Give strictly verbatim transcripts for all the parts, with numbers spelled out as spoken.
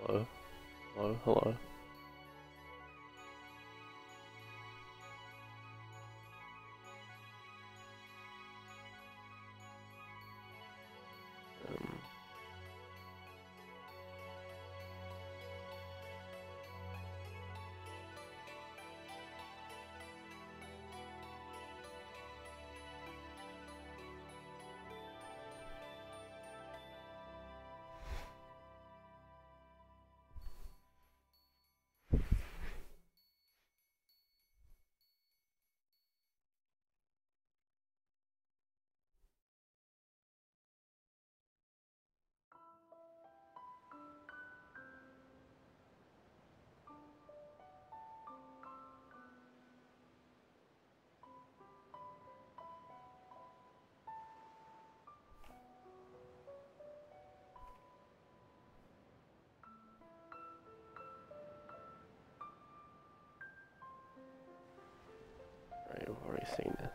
Hello, hello, hello. Um, Right, we've already seen this.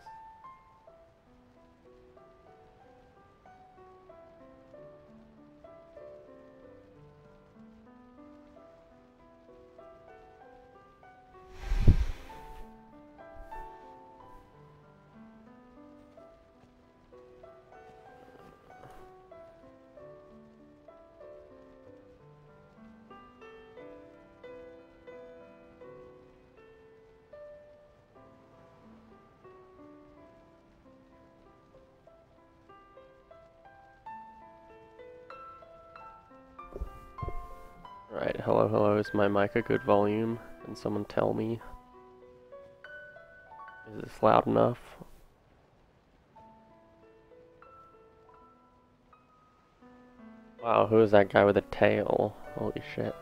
Right, hello, hello, is my mic a good volume? Can someone tell me? Is this loud enough? Wow, who is that guy with a tail? Holy shit.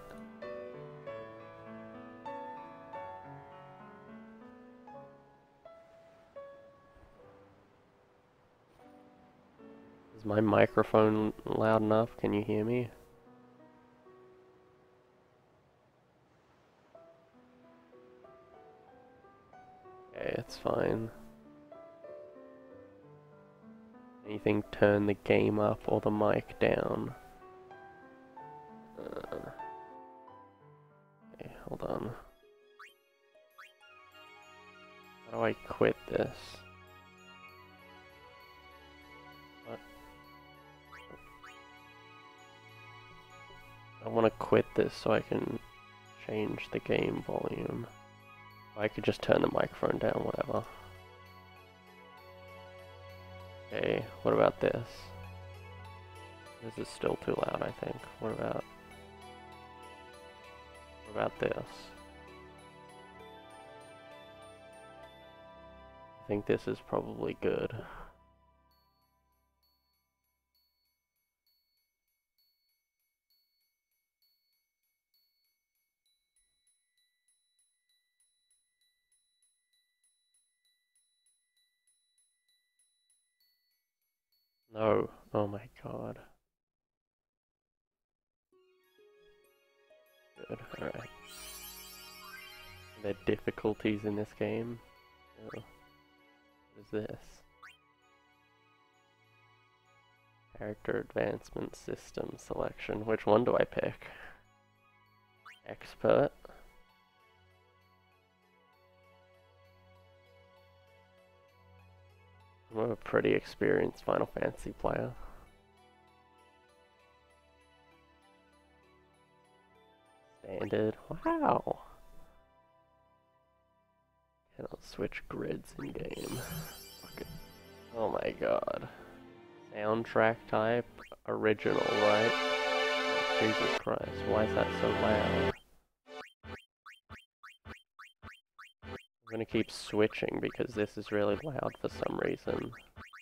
Is my microphone loud enough? Can you hear me? Okay, it's fine. Anything turn the game up or the mic down? Uh, okay, hold on. How do I quit this? What? I want to quit this so I can change the game volume. I could just turn the microphone down, whatever. Okay, what about this? This is still too loud, I think. What about... What about this? I think this is probably good. No. Oh my god. Good. Alright. Are there difficulties in this game? Oh. What is this? Character advancement system selection. Which one do I pick? Expert? I'm a pretty experienced Final Fantasy player. Standard. Wow! Cannot switch grids in game. Fuck it. Oh my god. Soundtrack type? Original, right? Oh, Jesus Christ, why is that so loud? I'm gonna keep switching because this is really loud for some reason.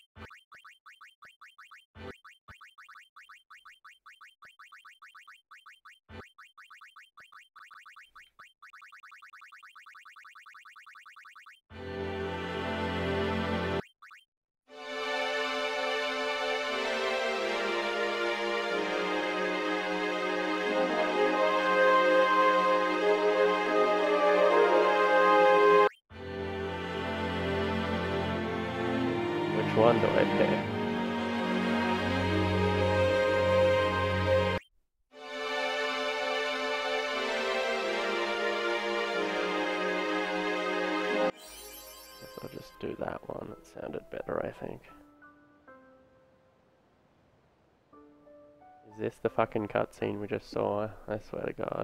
Which one do I pick? I'll just do that one. It sounded better, I think. Is this the fucking cutscene we just saw? I swear to God.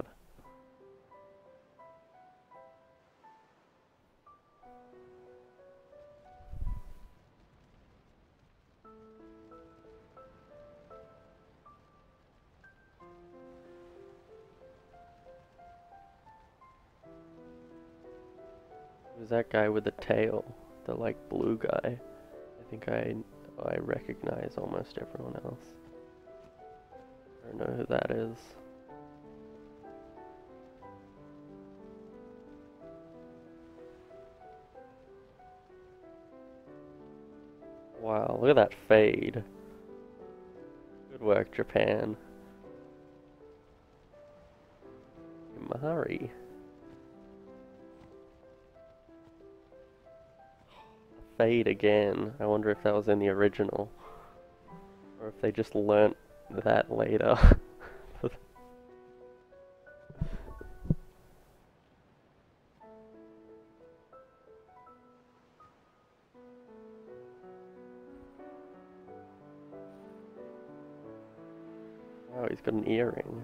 Who's that guy with the tail? The like blue guy. I think I I recognize almost everyone else. I don't know who that is. Wow, look at that fade. Good work, Japan. Mahari. Fade again. I wonder if that was in the original. Or if they just learnt that later. Oh, he's got an earring.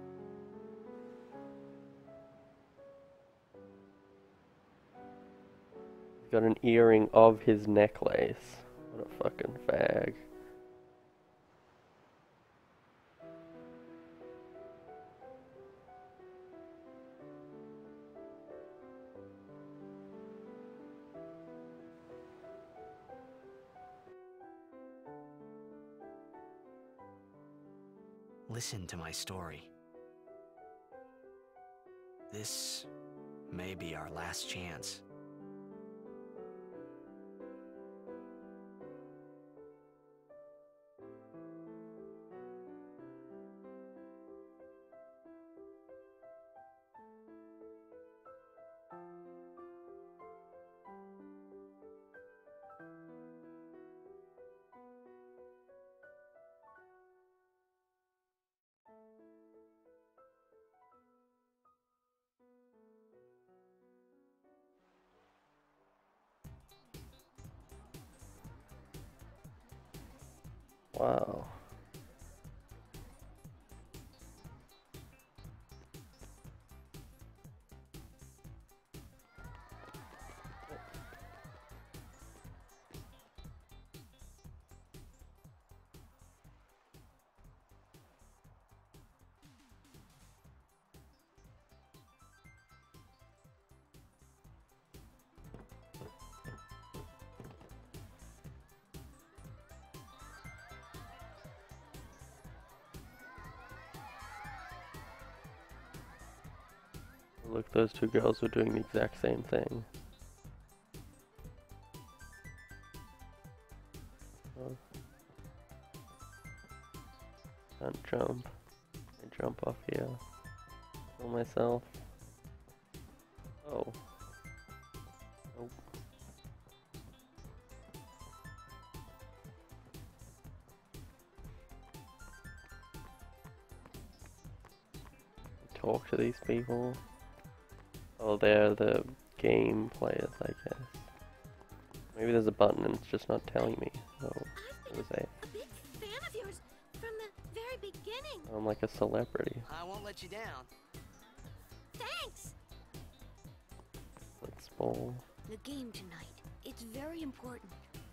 He's got an earring of his necklace. What a fucking fag. Listen to my story. This may be our last chance. Wow. Look, those two girls were doing the exact same thing. Oh. Can't jump. I jump off here. Kill myself. Oh. Nope. Talk to these people. Oh, they're the game players, I guess. Maybe there's a button and it's just not telling me. Oh, what was that? A big fan of yours from the very beginning. I'm like a celebrity. I won't let you down. Thanks. Let's bowl. The game tonight. It's very important.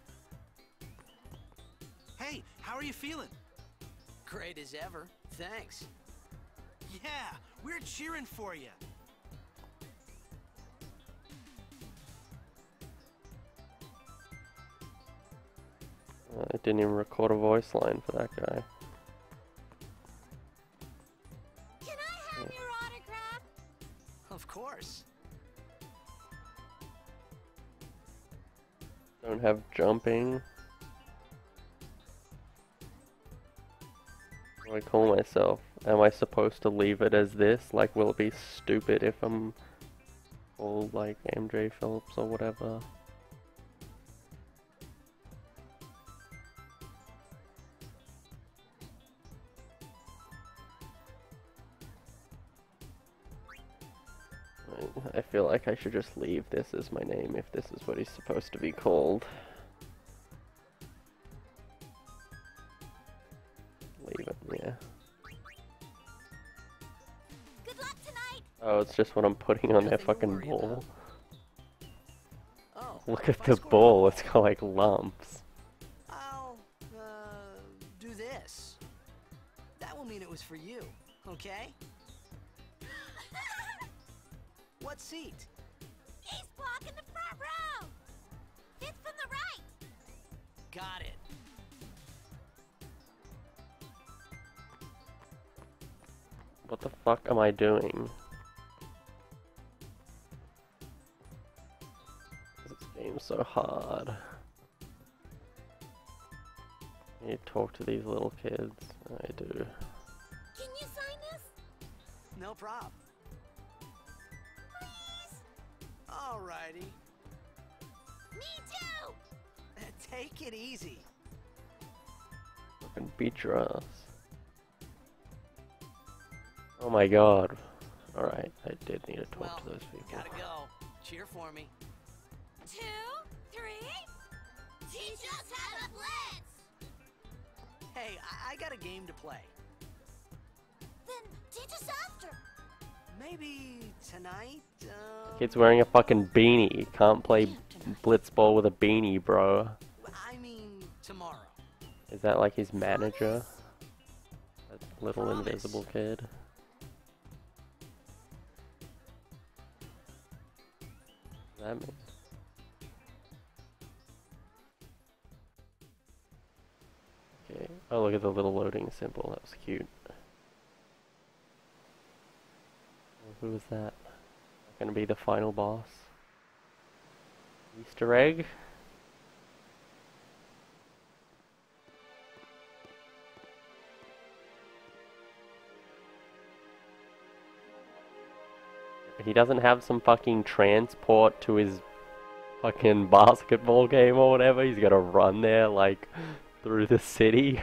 Hey, how are you feeling? Great as ever. Thanks. Yeah, we're cheering for you. Uh, it didn't even record a voice line for that guy. Can I have your autograph? Of course. Don't have jumping. What do I call myself? Am I supposed to leave it as this? Like, will it be stupid if I'm called like MJPhillips or whatever? I feel like I should just leave this as my name if this is what he's supposed to be called. Leave it, yeah. Good luck tonight. Oh, it's just what I'm putting on their Nothing to fucking worry ball. about. Oh, Look if at I the score a ball, goal, it's got like lumps. I'll uh, do this. That will mean it was for you, okay? What seat? He's blocking the front row. It's from the right. Got it. What the fuck am I doing? This game's so hard. I need to talk to these little kids. I do. Can you sign this? No problem. Please? Alrighty. Me too. Take it easy. Fucking beat your ass. Oh my god. Alright, I did need to talk Well, to those people. gotta go. Cheer for me. Two, three. Teach us how to blitz. Hey, I, I got a game to play. Then teach us after. Maybe tonight? Um, Kid's wearing a fucking beanie. You can't play blitzball with a beanie, bro. I mean, tomorrow. Is that like his manager? That little Promise. invisible kid? What does that mean? Okay. Oh, look at the little loading symbol. That was cute. Who was that? Gonna be the final boss? Easter egg? He doesn't have some fucking transport to his fucking basketball game or whatever. He's gotta run there like through the city.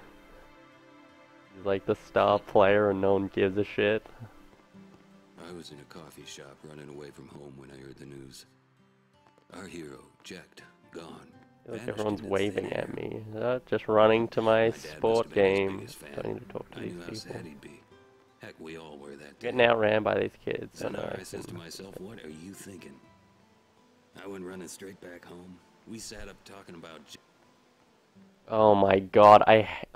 He's like the star player and no one gives a shit. I was in a coffee shop running away from home when I heard the news. Our hero, Jacked, gone. Like Vanished everyone's into waving thin at air. me. Uh, just running to my, My dad must sport have been his game. biggest fan. I need to talk to I these knew how people. sad he'd be. Heck, we all were that day. Getting outran by these kids. So I know. now I I says to can- myself, what are you thinking? I went running straight back home. We sat up talking about J Oh my god, I... ha-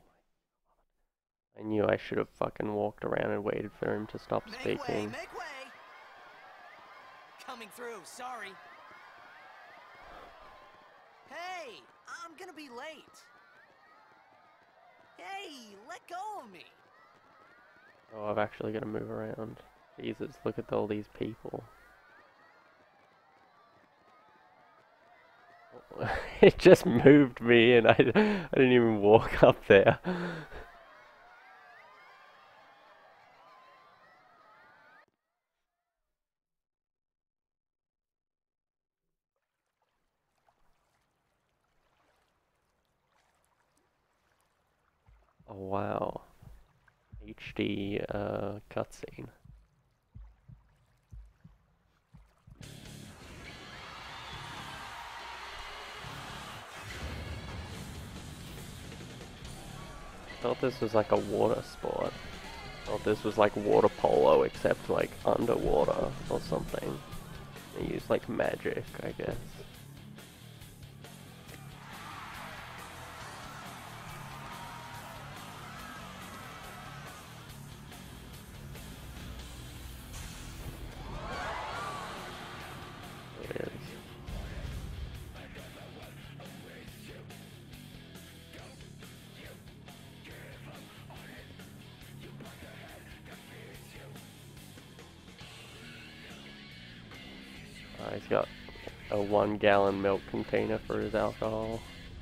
I knew I should have fucking walked around and waited for him to stop Make way, speaking. make way. Coming through, sorry. Hey, I'm gonna be late. Hey, let go of me. Oh, I've actually got to move around. Jesus, look at all these people. It just moved me and I, I didn't even walk up there. Oh wow. H D uh, cutscene. Thought this was like a water sport. Thought this was like water polo except like underwater or something. They use like magic, I guess. It is. Uh, he's got a one gallon milk container for his alcohol.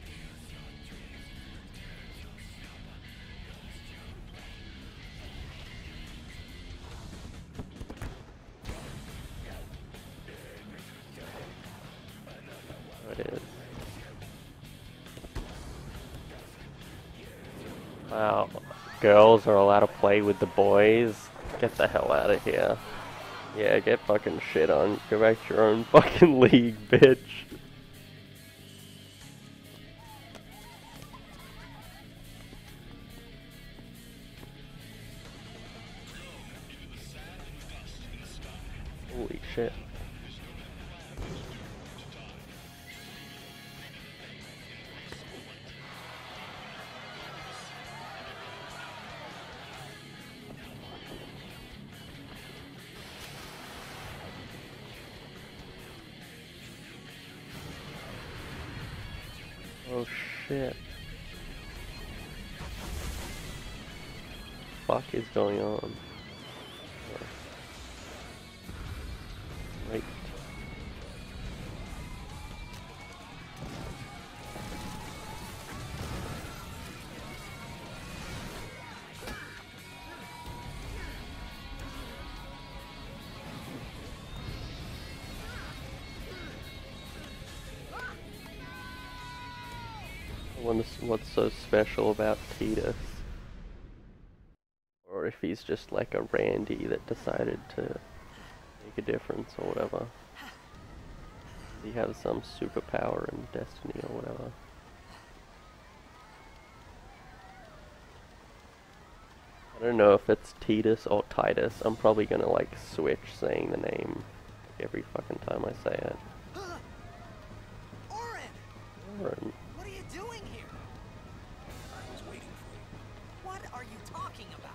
It is. Wow. Girls are allowed to play with the boys? Get the hell out of here. Yeah, get fucking shit on. Go back to your own fucking league, bitch. Holy shit. Oh shit. Fuck is going on? Wait. I wonder what's so special about Titus. Or if he's just like a Randy that decided to make a difference or whatever. He has some superpower in Destiny or whatever. I don't know if it's Titus or Titus. I'm probably gonna like switch saying the name every fucking time I say it. Orin! Orin. What are you doing here? I was waiting for you. What are you talking about?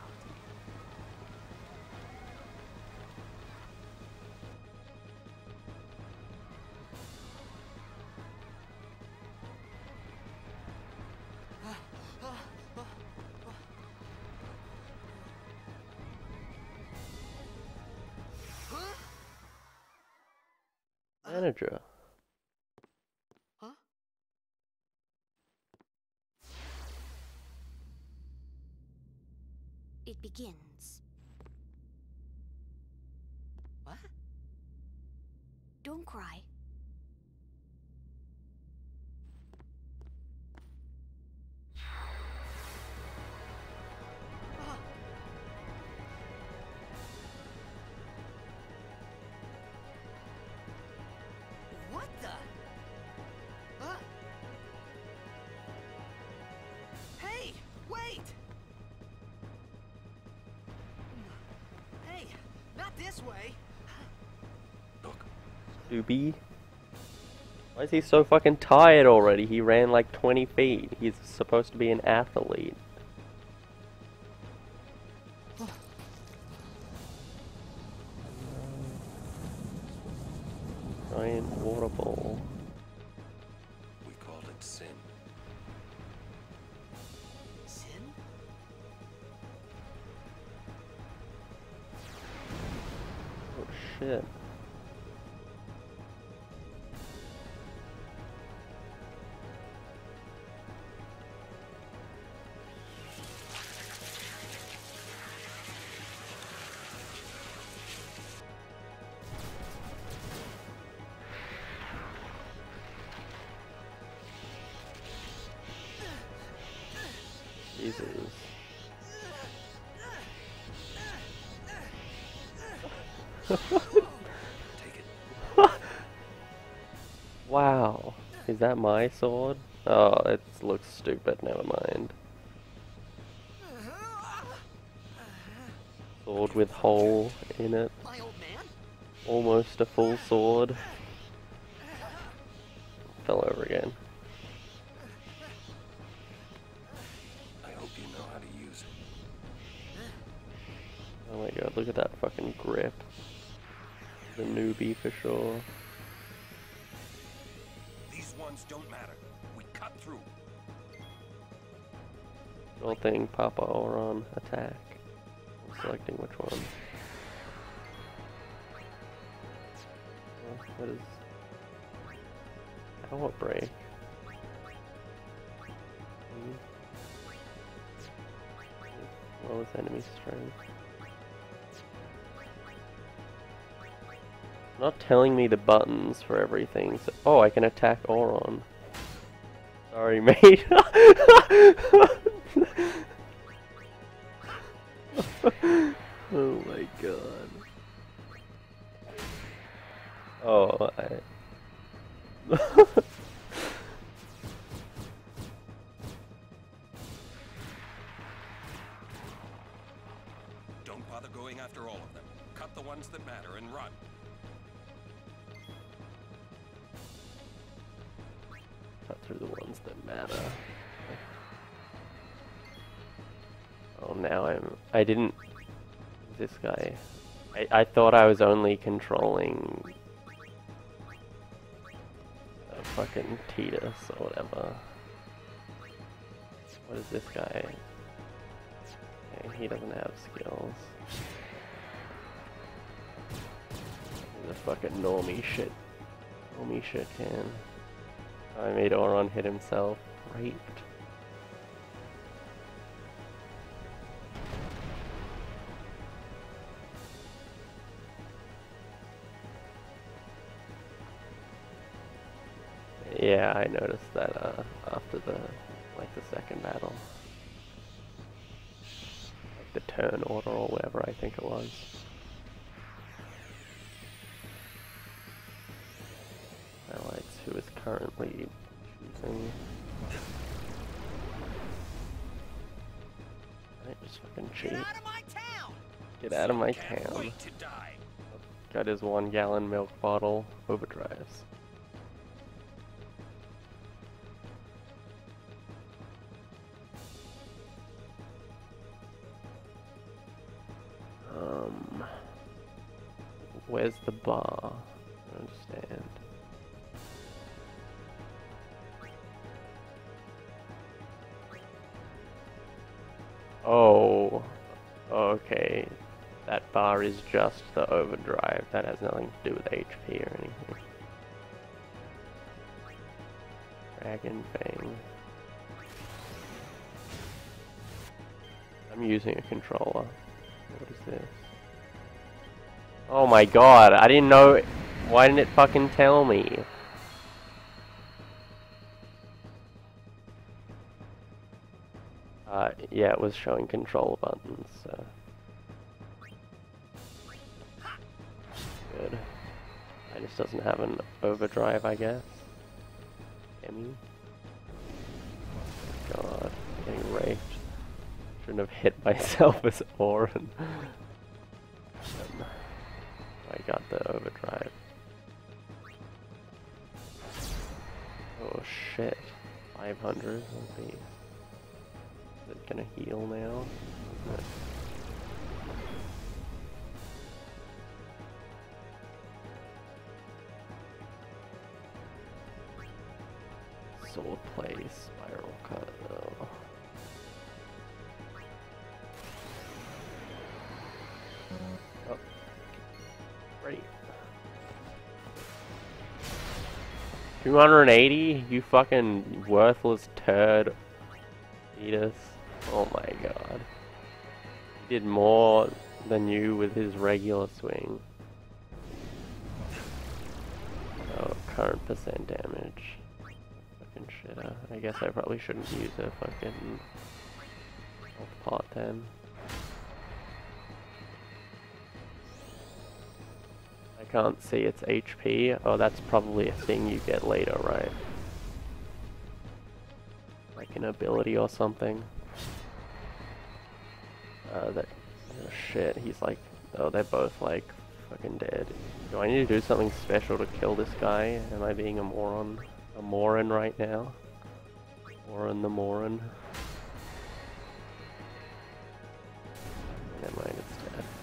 Manager. Huh? It begins. What? Don't cry. Uh, what the? Huh? Hey, wait! Hey, not this way. Look, Doobie. Why is he so fucking tired already? He ran like twenty feet. He's supposed to be an athlete. Giant water ball. we called it sin. Sin? Oh shit. Jesus. Take it. Wow. Is that my sword? Oh, it looks stupid. Never mind. Sword with hole in it. My old man? Almost a full sword. Fell over again. I hope you know how to use it. Oh my god, look at that fucking grip. The newbie for sure. These ones don't matter. We cut through. Sure thing, Papa or on attack. I'm selecting which one. Oh, what is... Power break? Hmm. Lowest enemy strength. Not telling me the buttons for everything. So, oh, I can attack Auron. Sorry, mate. Oh my god. Oh, I... Don't bother going after all of them. Cut the ones that matter and run. Cut through the ones that matter. Oh, now I'm... I didn't... This guy... I, I thought I was only controlling... a fucking Titus or whatever. What is this guy? Okay, he doesn't have skills. He's a fucking normie shit. Normie shit can. I made Auron hit himself. Raped. Yeah, I noticed that uh, after the, like the second battle. Like the turn order or whatever I think it was. Highlights who is currently choosing. I just fucking cheat. Get out of my town! Get out of my Can't town. wait to die. Got his one gallon milk bottle overdrives. Um, where's the bar? I don't understand. Oh, okay. That bar is just the overdrive. That has nothing to do with H P or anything. Dragon Fang. I'm using a controller. What is this? Oh my god, I didn't know. Why didn't it fucking tell me? Uh, yeah, it was showing control buttons, so. Good. It just doesn't have an overdrive, I guess. Emmy? God, I'm getting raped. Shouldn't have hit myself as Auron. um, I got the overdrive. Oh shit. five hundred will be... Is it gonna heal now? Isn't it? Sword play, spiral cut. Oh. Oh. Great. two hundred eighty? You fucking worthless turd. Fetus. Oh my god. He did more than you with his regular swing. Oh, current percent damage. Fucking shitter. I guess I probably shouldn't use a fucking health pot then. I can't see its H P. Oh, that's probably a thing you get later, right? Like an ability or something. Uh, that... Oh shit, he's like... Oh, they're both like fucking dead. Do I need to do something special to kill this guy? Am I being a moron? A moron right now? Moron the moron? Never mind, it's dead.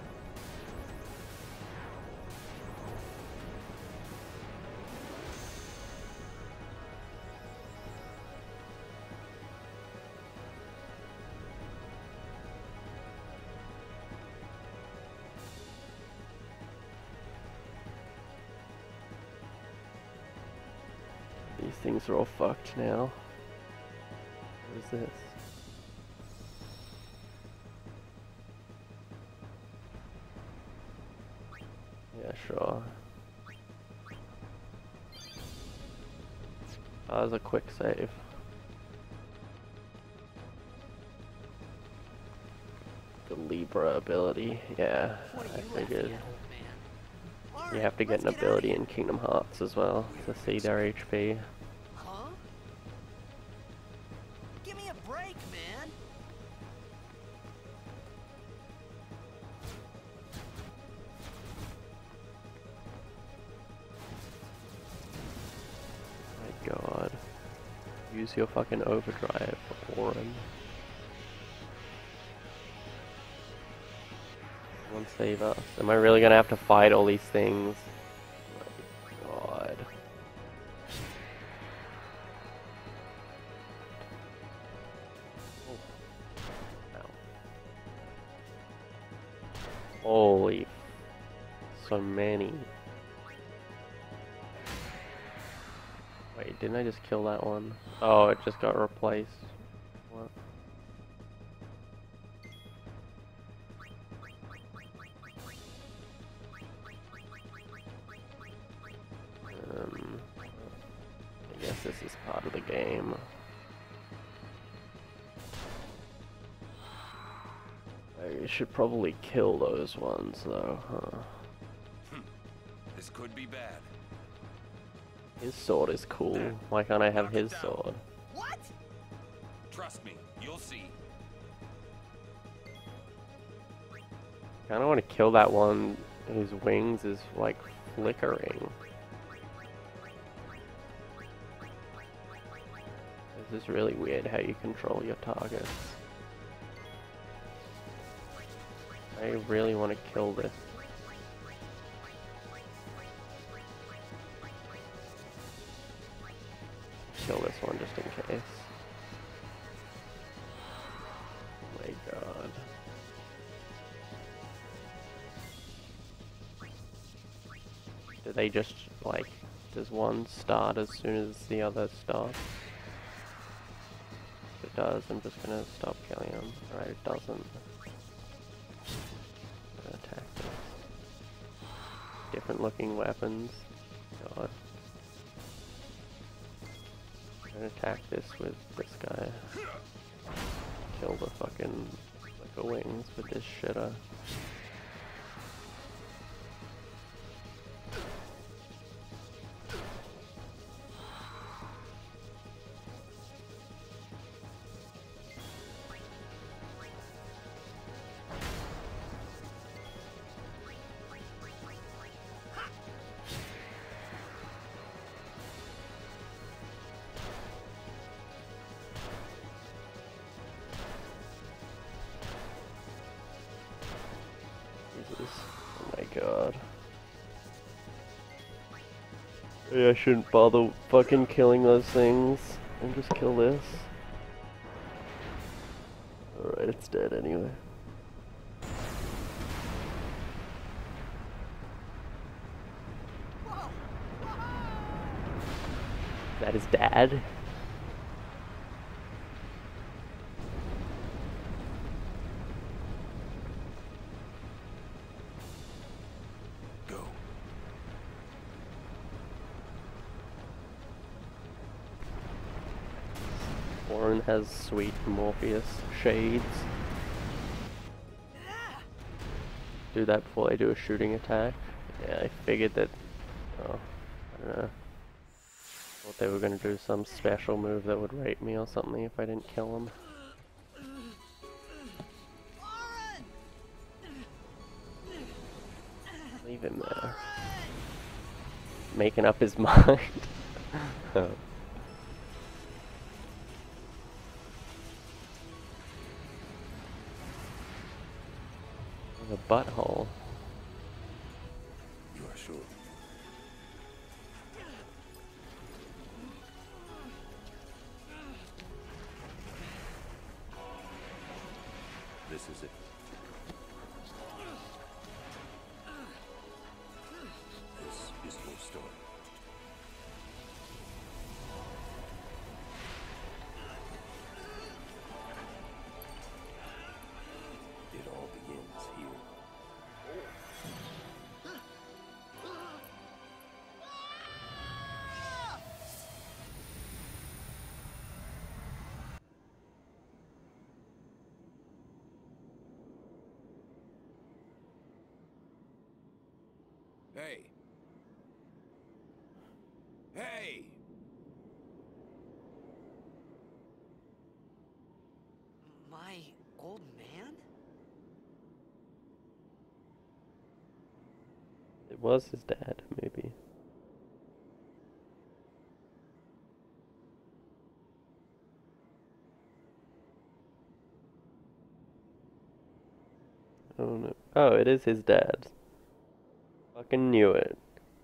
These things are all fucked now. What is this? Yeah, sure. Oh, that was a quick save. The Libra ability, yeah, What are I you laughing figured. at, old man? You have to get an ability in Kingdom Hearts as well to see their H P. Huh? Give me a break, man. My god. Use your fucking overdrive, Orin. Someone save us. Am I really gonna have to fight all these things? My god. Oh. Ow. Holy. So many. Wait, didn't I just kill that one? Oh, it just got replaced. What? Um, I guess this is part of the game. I should probably kill those ones though, huh? This could be bad. His sword is cool. Why can't I have his sword? What? Trust me, you'll see. I kinda wanna kill that one whose wings is like flickering. This is really weird how you control your targets. I really want to kill this. Kill this one just in case. Oh my god. Do they just, like, does one start as soon as the other starts? If it does, I'm just gonna stop killing them. Alright, it doesn't. I'm gonna attack this. Different looking weapons. God. I'm gonna attack this with this guy. Kill the fucking flicker wings with this shitter. Oh my god. Maybe I shouldn't bother fucking killing those things and just kill this. Alright, it's dead anyway. Is that his dad? Warren has sweet Morpheus shades. Do that before I do a shooting attack. Yeah, I figured that. Oh, I don't know. Thought they were gonna do some special move that would rape me or something if I didn't kill him. Leave him there. Making up his mind. Oh. A butthole. You are sure? This is it. This is your story. It all begins here. Hey, was his dad, maybe. Oh no. Oh, it is his dad. Fucking knew it.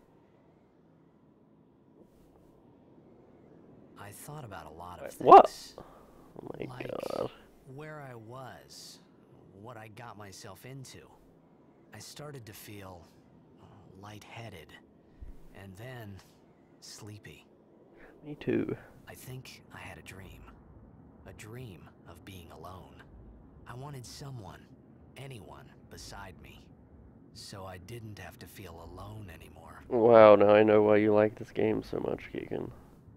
I thought about a lot of Wait, things. what? Oh my Like god. where I was, what I got myself into. I started to feel uh, lightheaded, and then sleepy. Me too. I think I had a dream. A dream of being alone. I wanted someone, anyone, beside me. So I didn't have to feel alone anymore. Wow, now I know why you like this game so much, Keegan.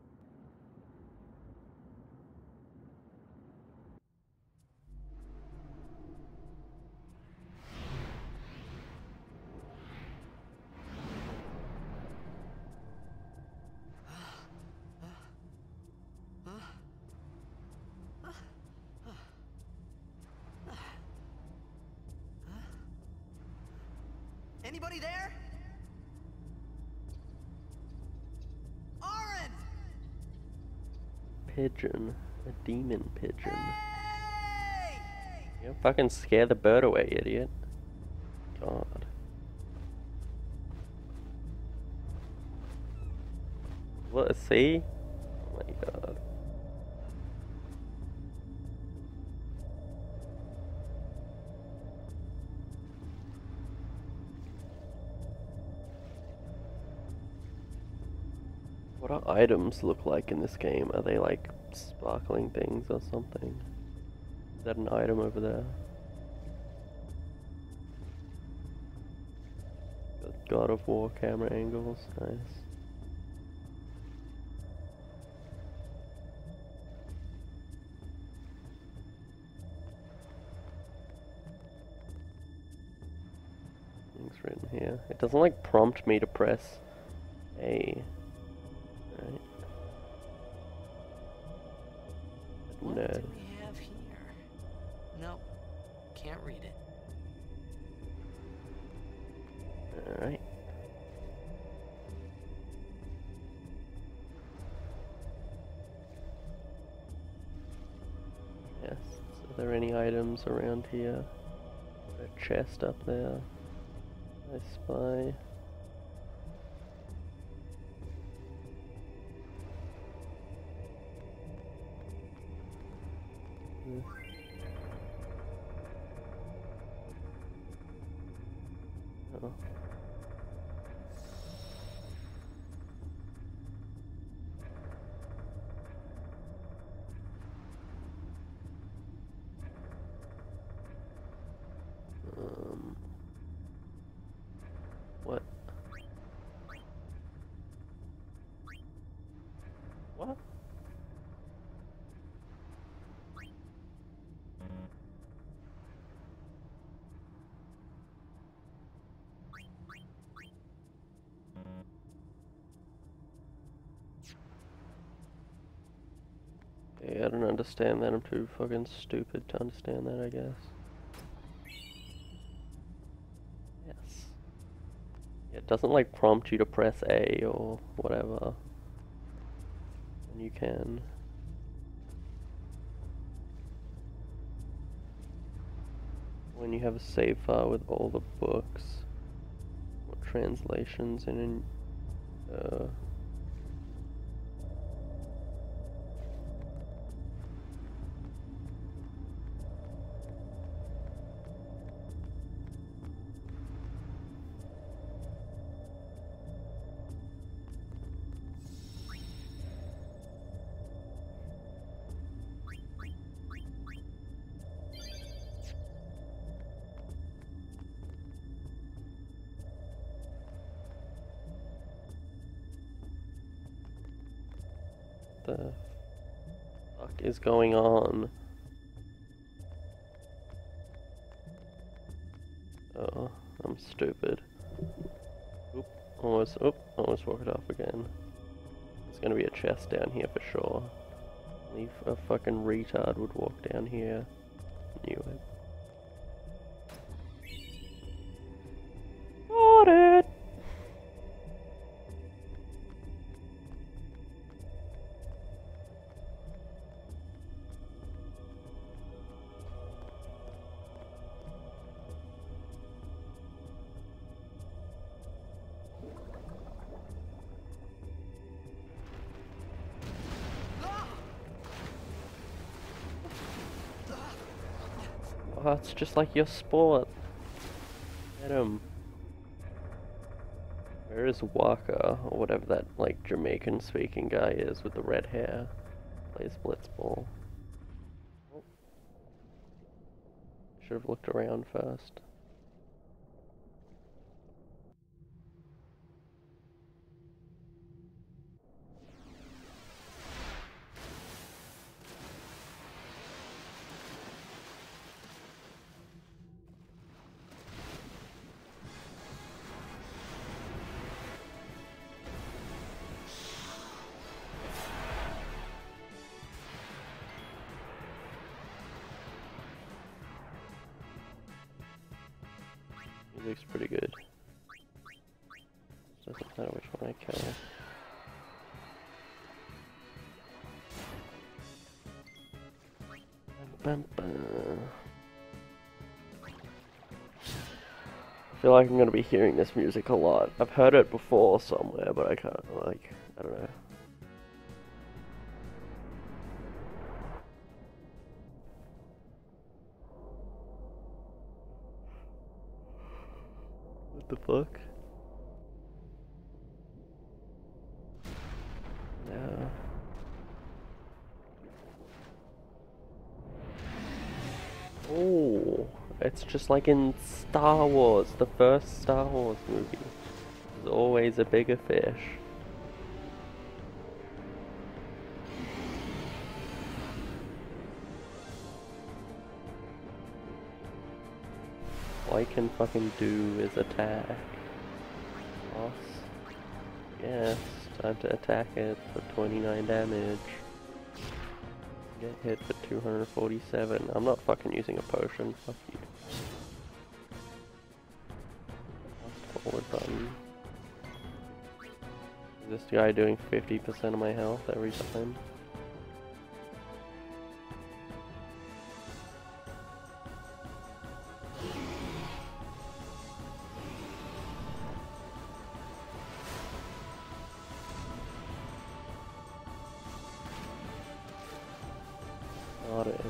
Anybody there? Aaron! Pigeon. A demon pigeon. Hey! You fucking scare the bird away, idiot. God. What, see? Oh my god. What do items look like in this game? Are they like sparkling things or something? Is that an item over there? Got God of War camera angles, nice. Things written here. It doesn't like prompt me to press A. Right. What No. do we have here? Nope. Can't read it. Alright. Yes. Are there any items around here? A chest up there. I spy. Hmm. Oh. Um. What? What? Yeah, I don't understand that. I'm too fucking stupid to understand that, I guess. Yes. Yeah, it doesn't like prompt you to press A or whatever. And you can. When you have a save file with all the books, or translations, and in, uh, the fuck is going on? Oh, I'm stupid. Oop, almost, oop, almost walked off again. There's gonna be a chest down here for sure. Only a fucking retard would walk down here. Knew it. Got it! Oh, it's just like your sport. Get him. Where is Waka, or whatever that, like, Jamaican speaking guy is with the red hair? Plays blitzball. Oh. Should have looked around first. Music's pretty good. Doesn't matter which one I kill. Bum, bum, bum. I feel like I'm gonna be hearing this music a lot. I've heard it before somewhere, but I can't, like, I don't know. What the fuck? No. Oh, it's just like in Star Wars, the first Star Wars movie. There's always a bigger fish. All I can fucking do is attack. Boss. Yes, time to attack it for twenty-nine damage. Get hit for two hundred forty-seven. I'm not fucking using a potion. Fuck you. Last forward button. Is this guy doing fifty percent of my health every time? Not in.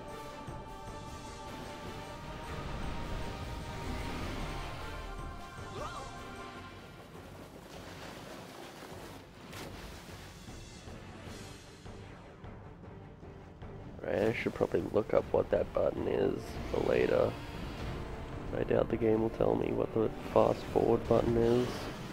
Right, I should probably look up what that button is for later. I doubt the game will tell me what the fast forward button is.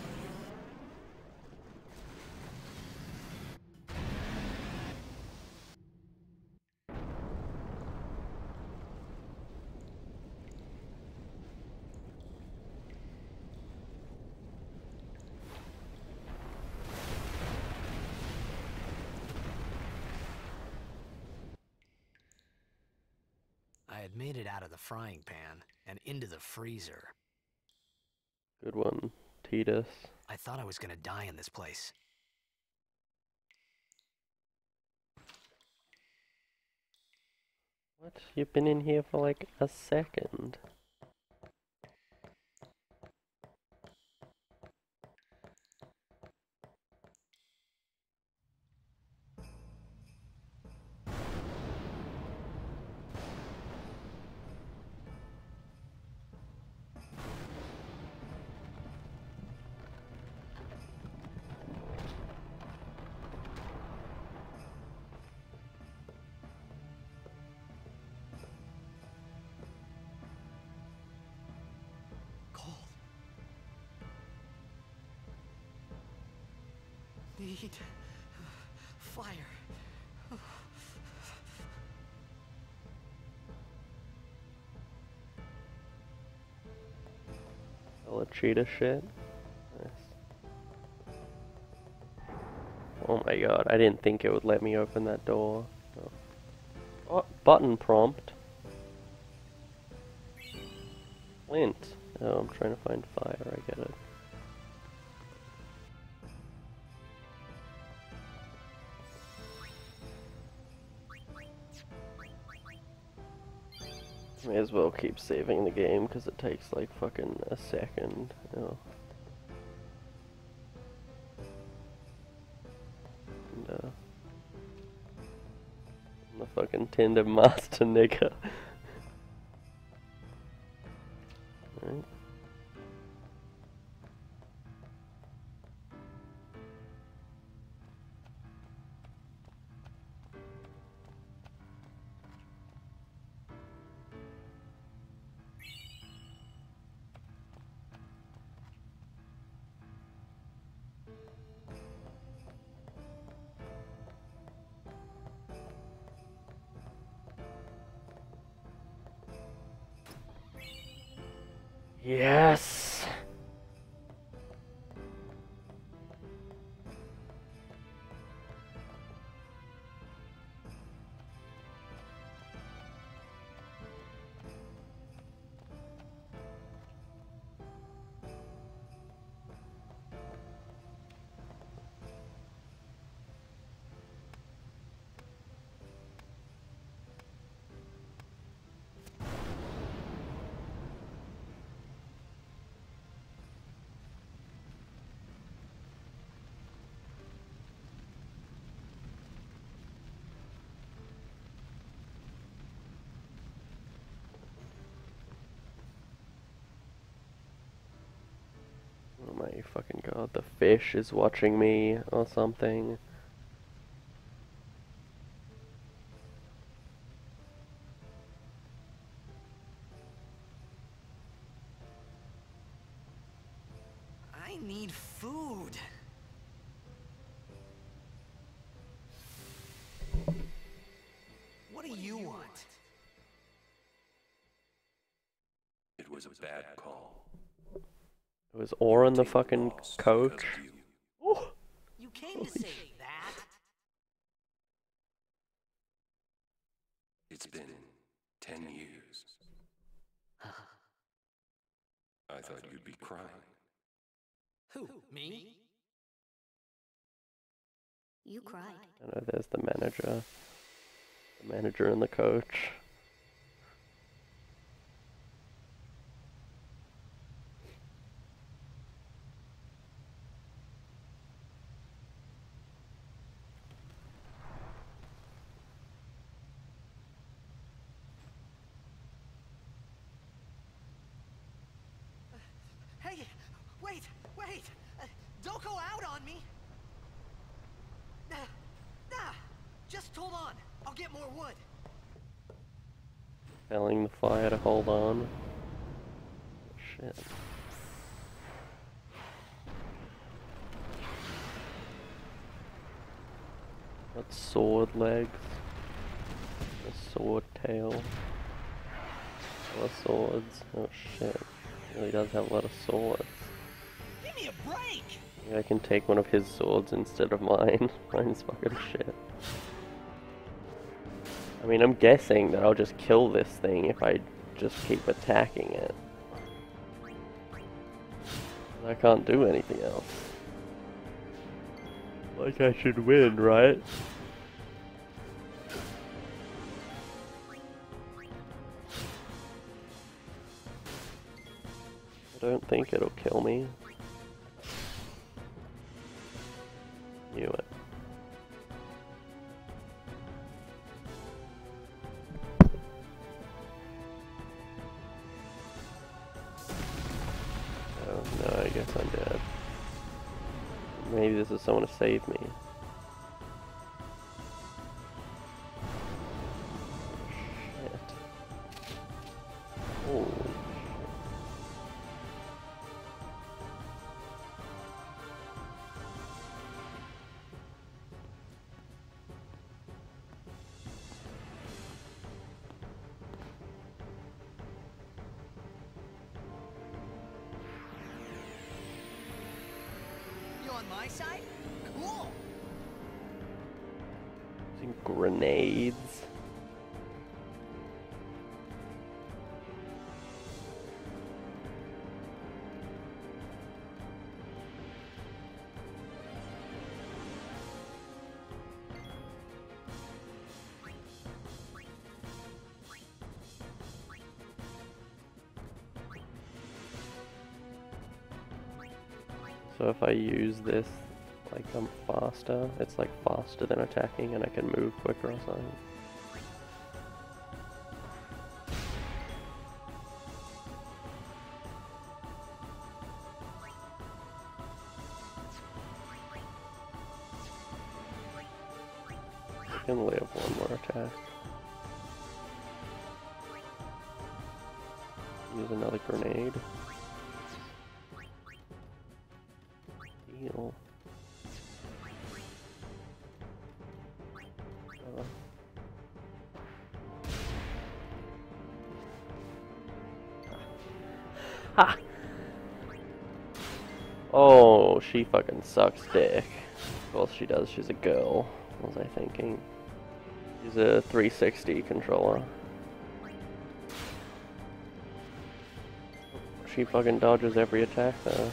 I had made it out of the frying pan and into the freezer. Good one, Titus. I thought I was gonna die in this place. What? You've been in here for like a second. Need fire. All the cheetah shit. Nice. Oh my god, I didn't think it would let me open that door. Oh, oh button prompt. Flint. Oh, I'm trying to find fire, I get it. May as well keep saving the game because it takes like fucking a second. Oh. And, uh, I'm the fucking Tinder master nigga. Yes! Oh my fucking god, the fish is watching me or something. I need food. What do you want? It was a bad call. It was Oren the Take fucking loss coach. because of you. Oh, You came to say that? It's been ten years. I thought you'd be crying. Who, me? You cried. I know there's the manager. The manager and the coach. Hey, wait, wait! Uh, don't go out on me! Nah, nah! Just hold on. I'll get more wood. Telling the fire to hold on. Shit. Got sword legs. A sword tail. A lot of swords. Oh shit. He really does have a lot of swords. Give me a break! Maybe I can take one of his swords instead of mine. Mine's fucking shit. I mean, I'm guessing that I'll just kill this thing if I just keep attacking it. I can't do anything else. Like I should win, right? I don't think it'll kill me. Knew it. Oh no, I guess I'm dead. Maybe this is someone to save me. Shit. Holy shit. You on my side? Cool! Using grenades. So if I use this, like I'm faster, it's like faster than attacking and I can move quicker or something. I can live one more attack. Use another grenade. Heal. Uh. Ha! Oh, she fucking sucks dick. Of course she does, she's a girl. What was I thinking? She's a three sixty controller. She fucking dodges every attack though.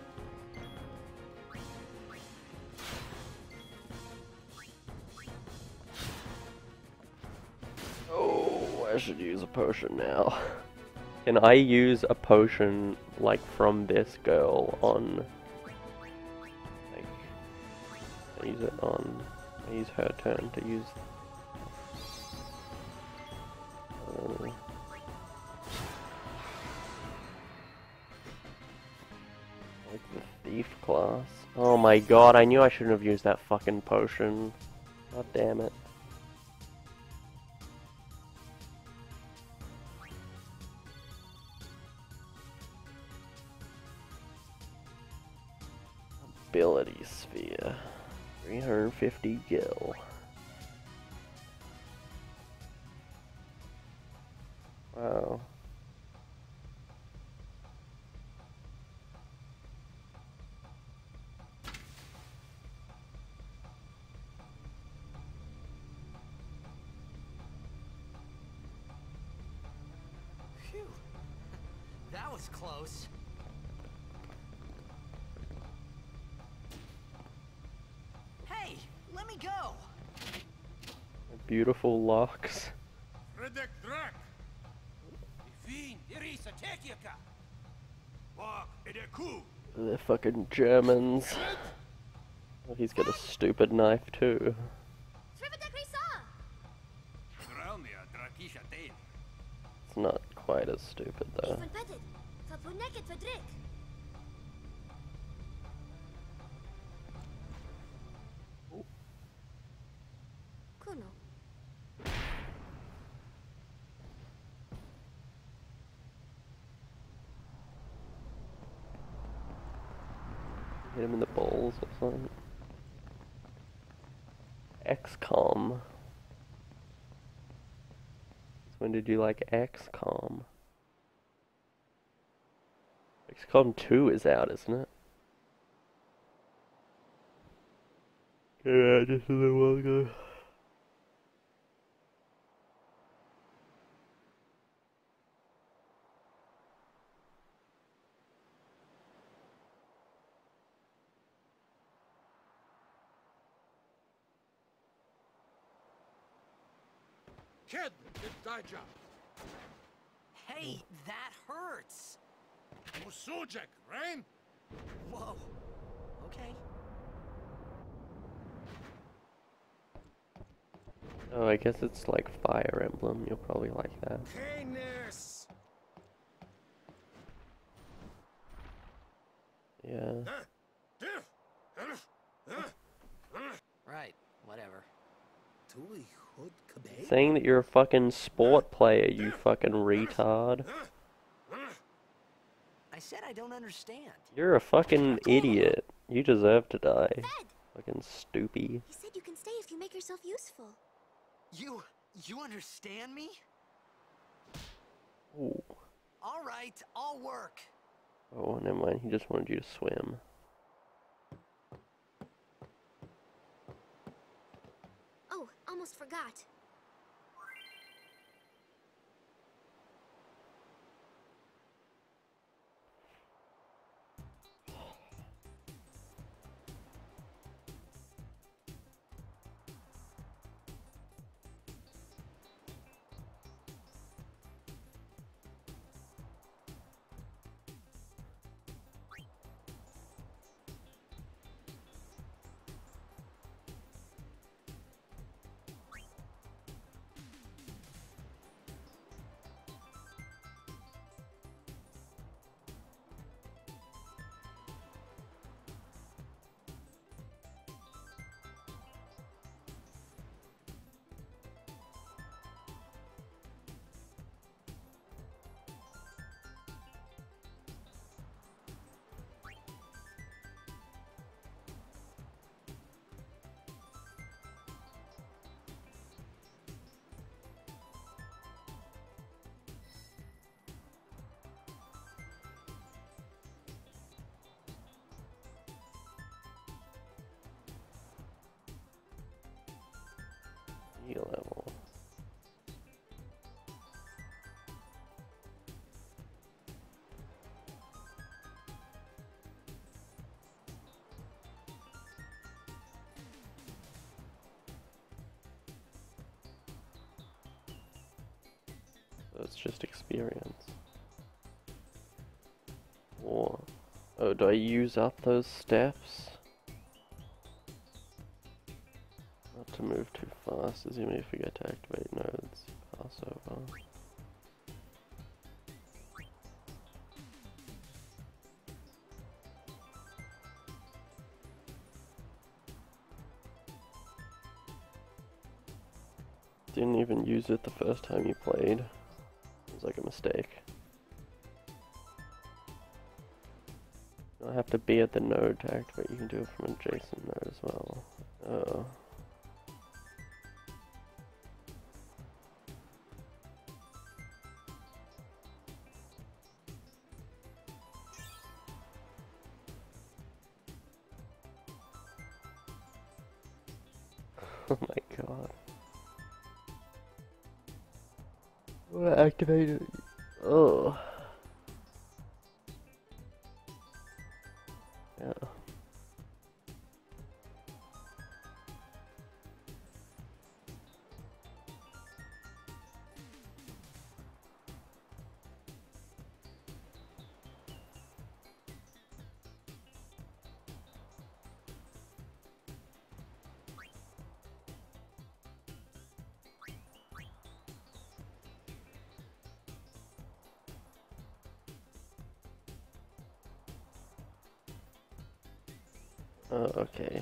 Oh, I should use a potion now. Can I use a potion, like, from this girl on... Like, I use it on... I use her turn to use... Uh, like the thief class. Oh my god, I knew I shouldn't have used that fucking potion. God damn it. Ability sphere. three hundred fifty gil. Wow. Phew. That was close. Hey, let me go. Beautiful locks. They're fucking Germans. Oh, he's got a stupid knife too. It's not quite as stupid though. Hit him in the balls or something. X COM. When did you like X COM? X COM two is out, isn't it? Yeah, just a little while ago. Kid, it's thy job. Hey, that hurts. Musujek, right? Whoa. Okay. Oh, I guess it's like Fire Emblem. You'll probably like that. Canis. Yeah. Right, whatever. Saying that you're a fucking sport player, you fucking retard. I said I don't understand. You're a fucking idiot. You deserve to die. Fucking stoopy. He said you can stay if you make yourself useful. You... you understand me? Ooh. Alright, I'll work. Oh, never mind. He just wanted you to swim. Oh, almost forgot. E level. So it's just experience. Or, oh, do I use up those steps? Not to move too fast, as you may forget to activate nodes. Pass over. Didn't even use it the first time you played. It was like a mistake. You don't have to be at the node to activate, you can do it from an adjacent node as well. Oh. Oh my god. What activated? Oh. Yeah. Oh, okay.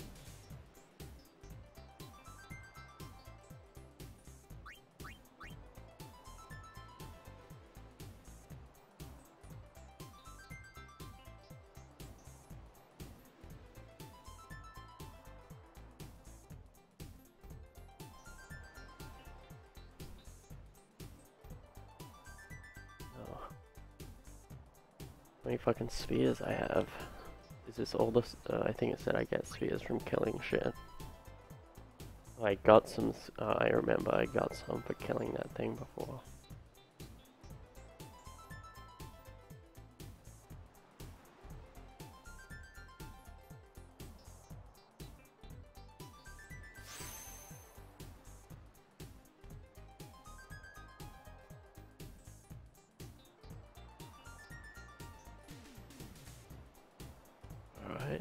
Oh. How many fucking spheres I have? Is this all the... Uh, I think it said I get spheres from killing shit. Oh, I got some... Uh, I remember I got some for killing that thing before. Alright.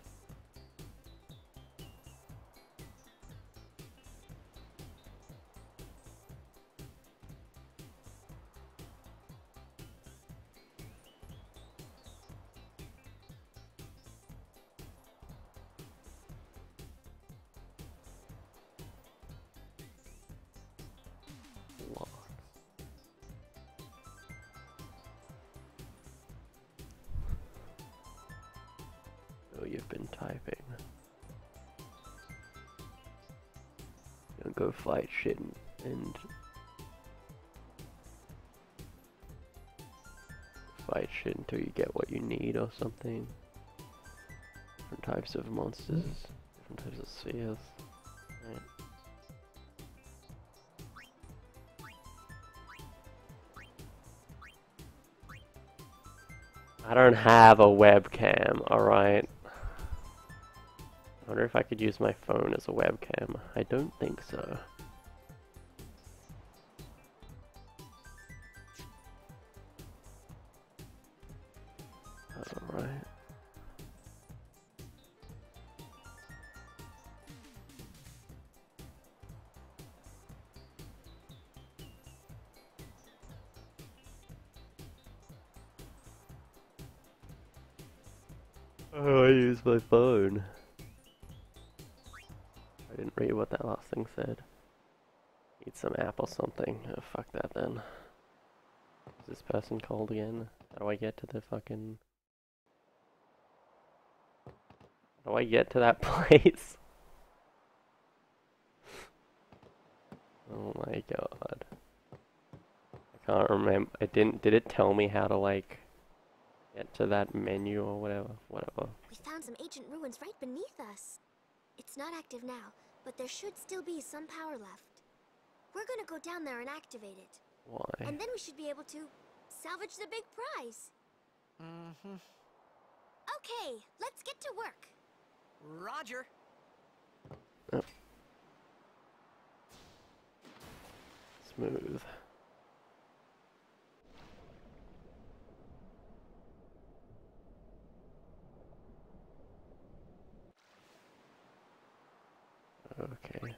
Lock. Oh, you've been typing. You'll go fight shit and, and fight shit until you get what you need or something. Different types of monsters, different types of spheres. Right. I don't have a webcam, alright? I wonder if I could use my phone as a webcam. I don't think so. Alright. Oh, I use my phone. I didn't read what that last thing said. Eat some app or something. Oh, fuck that then. Is this person called again? How do I get to the fucking... How do I get to that place? Oh my god. I can't remember. It didn't... Did it tell me how to, like... get to that menu or whatever? Whatever. We found some ancient ruins right beneath us. It's not active now, but there should still be some power left. We're gonna go down there and activate it. Why? And then we should be able to salvage the big prize. Mm-hmm. Okay, let's get to work. Roger. Oh. Smooth. Okay.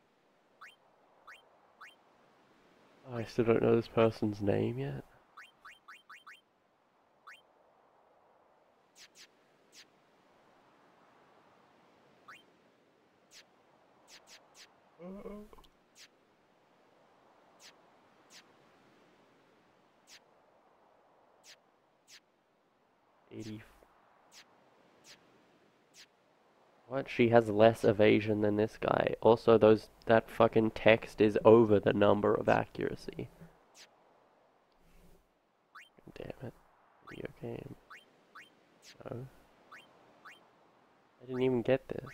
Oh, I still don't know this person's name yet. eighty. What? She has less evasion than this guy. Also, those that fucking text is over the number of accuracy. Damn it. Video game. No. I didn't even get this.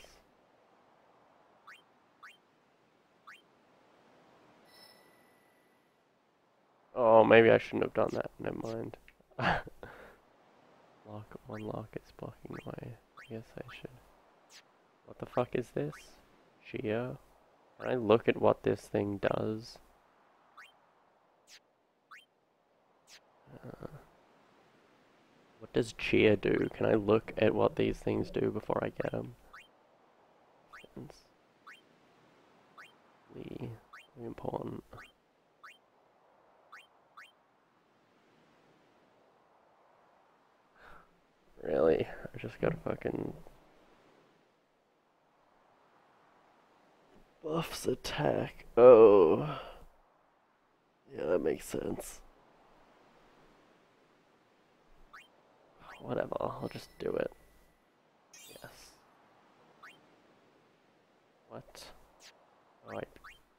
Oh, maybe I shouldn't have done that. Never mind. Lock, one lock is blocking the way. I guess I should. What the fuck is this? Chia? Can I look at what this thing does? Uh, what does Chia do? Can I look at what these things do before I get them? Really, really important. Really? I just gotta fucking... Buffs attack. Oh. Yeah, that makes sense. Whatever, I'll just do it. Yes. What? Oh, wait.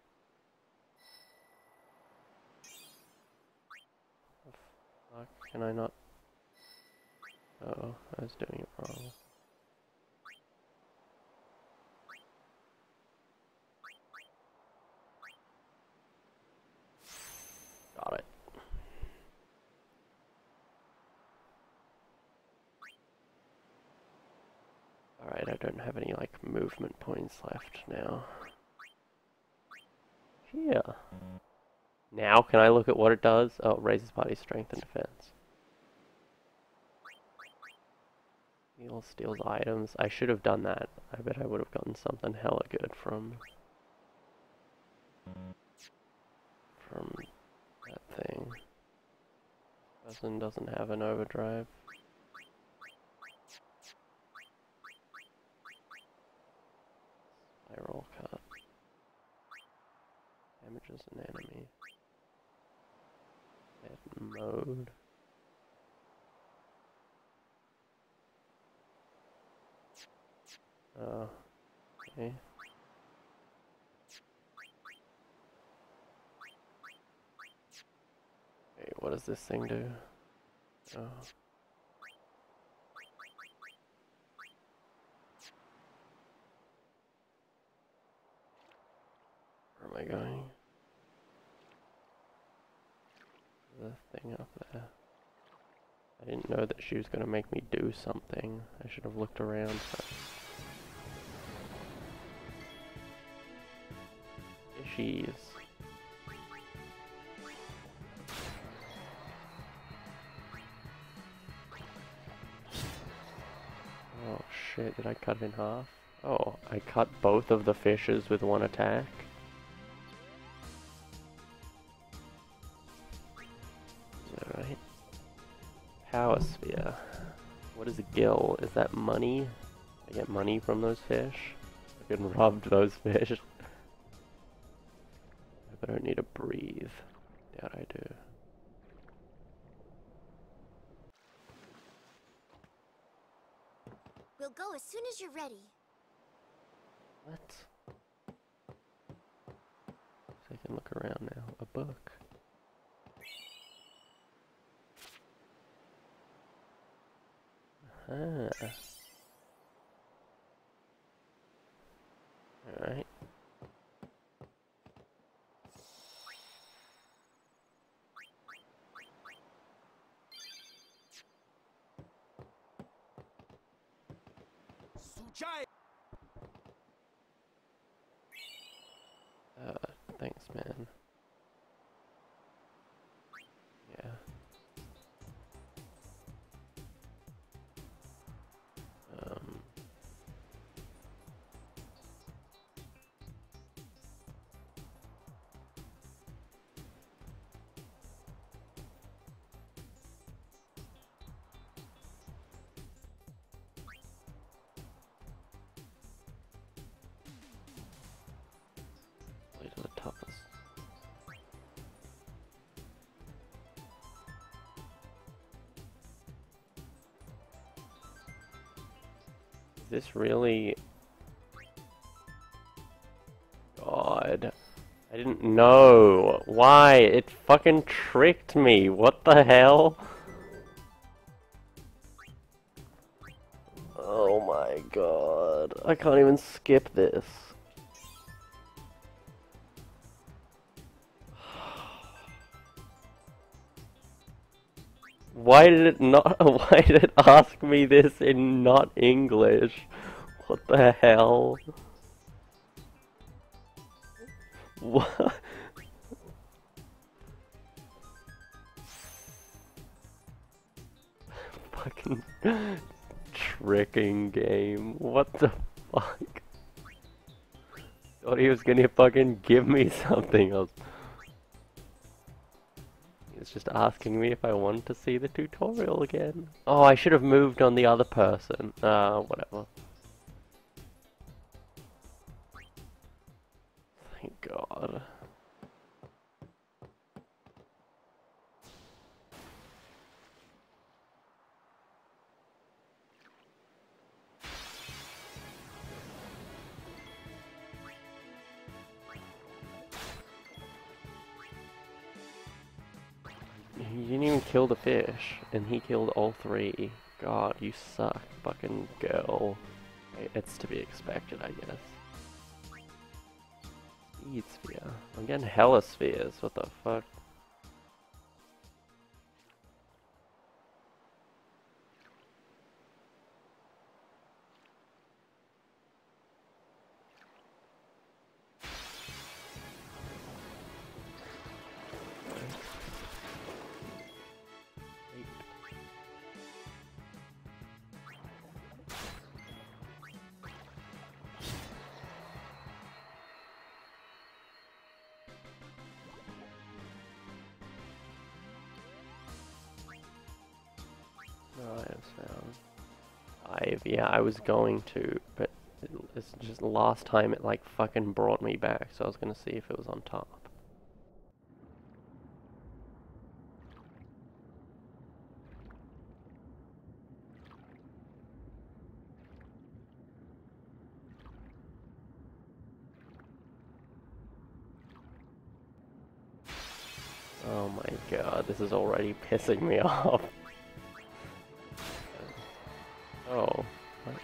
The fuck? Can I not? Oh, I was doing it wrong. Got it. Alright, I don't have any, like, movement points left now. Yeah. Now, can I look at what it does? Oh, it raises body strength and defense. Heal, steals items. I should have done that. I bet I would have gotten something hella good from... From that thing. Person doesn't have an overdrive. Spiral cut. Damages an enemy. Head mode. Oh, okay. Wait, what does this thing do? Oh. Where am I going? The thing up there. I didn't know that she was gonna make me do something. I should have looked around first. Fishies. Oh shit, did I cut it in half? Oh, I cut both of the fishes with one attack. Alright. Power sphere. What is a gill? Is that money? I get money from those fish? I can rob those fish. I don't need to breathe. Doubt I do. We'll go as soon as you're ready. What? So I can look around now. A book. Ah. Alright. Chai! Uh, thanks, man. Yeah. Um. Way to the toughest. Is this really... God. I didn't know. Why? It fucking tricked me. What the hell? Oh my god. I can't even skip this. Why did it not? Why did it ask me this in not English? What the hell? What? Fucking tricking game. What the fuck? Thought he was gonna fucking give me something else. It's just asking me if I wanted to see the tutorial again. Oh, I should have moved on the other person. Uh, whatever. Thank God. You didn't even kill the fish, and he killed all three. God, you suck, fucking girl. It's to be expected, I guess. Speed sphere. I'm getting hella spheres, what the fuck? No items found. I've, yeah, I was going to, but it's just last time it like fucking brought me back, so I was gonna see if it was on top. Oh my god, this is already pissing me off. Oh. What?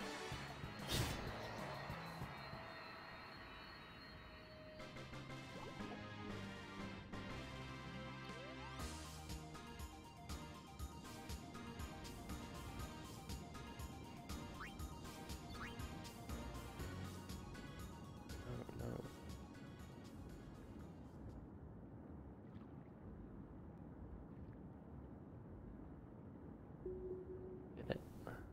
Oh no. Get it.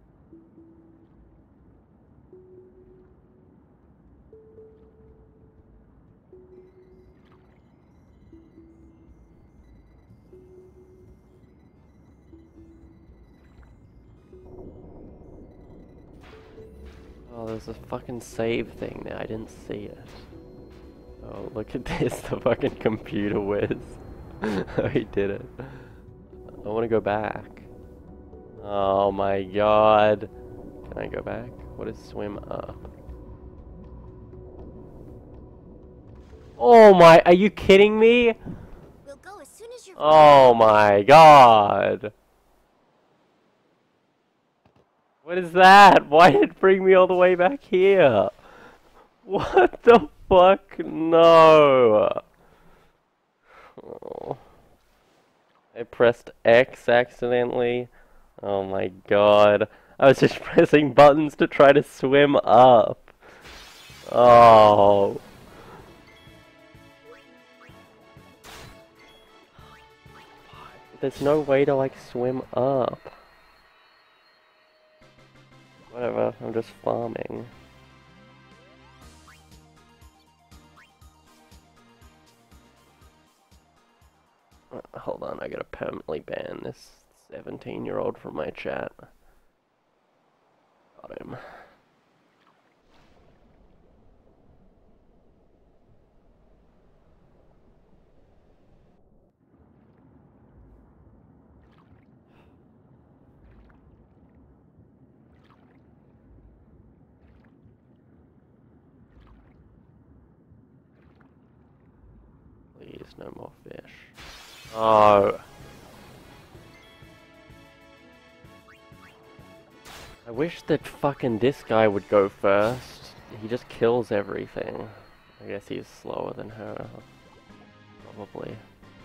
Oh, there's a fucking save thing there. I didn't see it. Oh, look at this. The fucking computer whiz. Oh, he did it. I want to go back. Oh my god. Can I go back? What is swim up? Oh my, are you kidding me? We'll go as soon as you're Oh my god. What is that? Why did it bring me all the way back here? What the fuck? No. Oh. I pressed X accidentally. Oh my god. I was just pressing buttons to try to swim up. Oh. There's no way to like swim up. Whatever, I'm just farming. Uh, Hold on, I gotta permanently ban this seventeen year old from my chat. Got him. Please, no more fish. Oh. I wish that fucking this guy would go first. He just kills everything. I guess he's slower than her. Probably.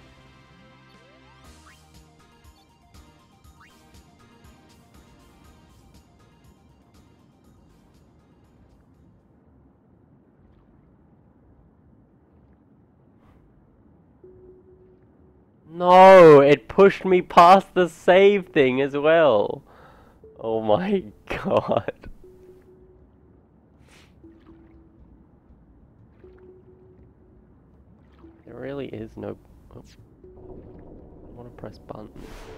No, it pushed me past the save thing as well. Oh my god. There really is no... Oh. I want to press buttons.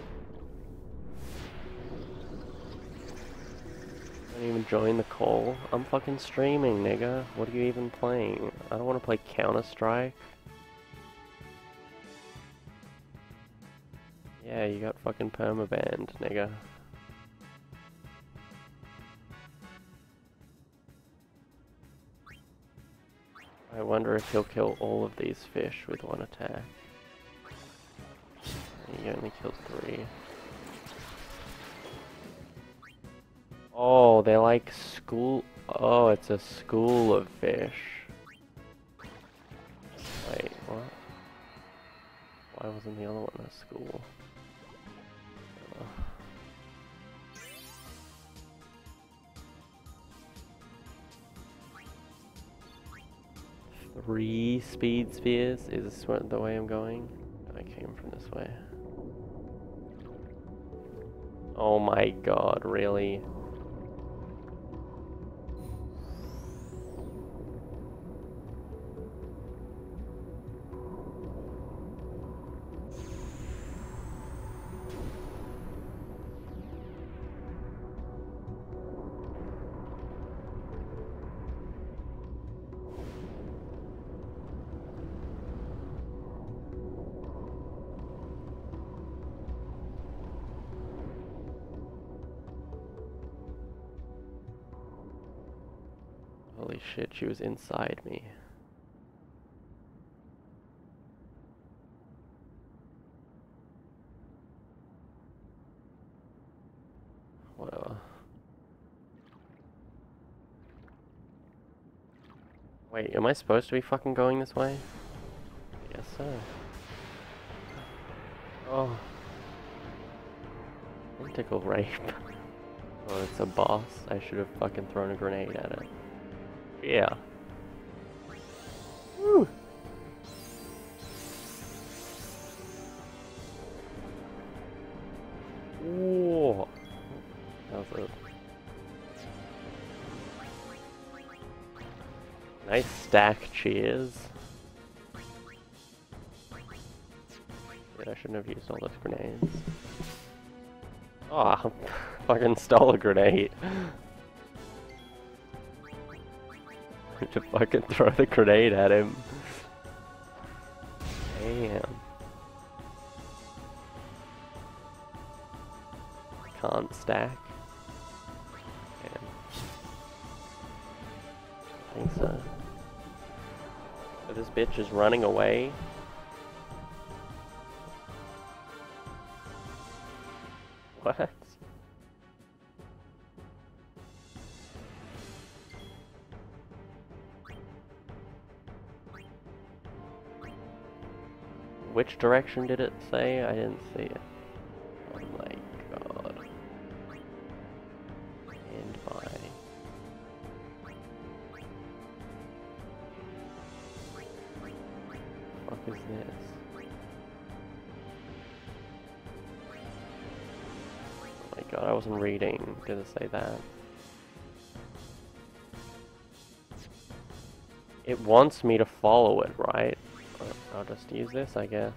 Don't even join the call. I'm fucking streaming, nigga. What are you even playing? I don't want to play Counter-Strike. Yeah, you got fucking permabanned, nigga. I wonder if he'll kill all of these fish with one attack. He only killed three. Oh, they're like school... Oh, it's a school of fish. Wait, what? Why wasn't the other one a school? Uh. Three speed spheres? Is this what, the way I'm going? I came from this way. Oh my god, really? Holy shit, she was inside me. Whatever. Wait, am I supposed to be fucking going this way? Yes, sir. Oh. Tentacle rape. Oh, it's a boss. I should have fucking thrown a grenade at it. Yeah. Woo! Whoa. That was a nice stack, cheers. Yeah, I shouldn't have used all those grenades. Oh, fucking stole a grenade. To fucking throw the grenade at him. Damn. Can't stack. Damn. I think so. So this bitch is running away. What? Which direction did it say? I didn't see it. Oh my god. is this? Oh my god, I wasn't reading. Did it say that? It wants me to follow it, right? I'll just use this, I guess.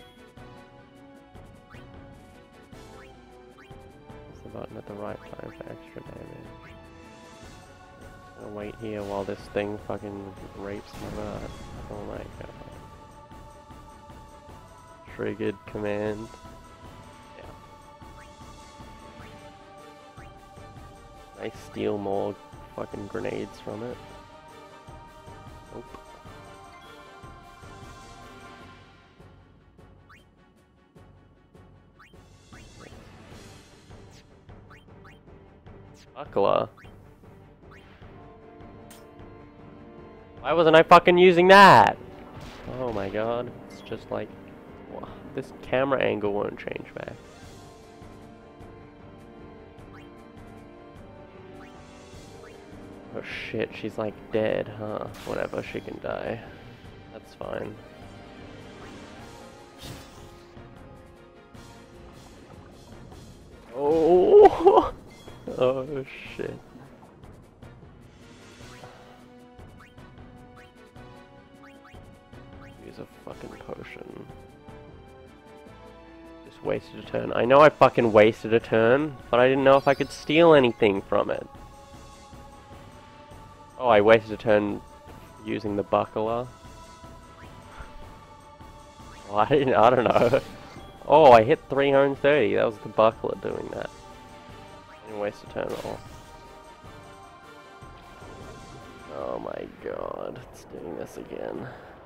Press the button at the right time for extra damage. I'll wait here while this thing fucking rapes my butt. Oh my god. Triggered command. Yeah. I steal more fucking grenades from it. Nope. Buckler. Why wasn't I fucking using that? Oh my god. It's just like... wow, this camera angle won't change back. Oh shit, she's like dead, huh? Whatever, she can die. That's fine. Oh! Oh shit. Use a fucking potion. Just wasted a turn. I know I fucking wasted a turn, but I didn't know if I could steal anything from it. Oh, I wasted a turn using the buckler. Well, I didn't, I don't know. Oh, I hit three hundred thirty. That was the buckler doing that. I didn't waste a turn at all. Oh my god, it's doing this again.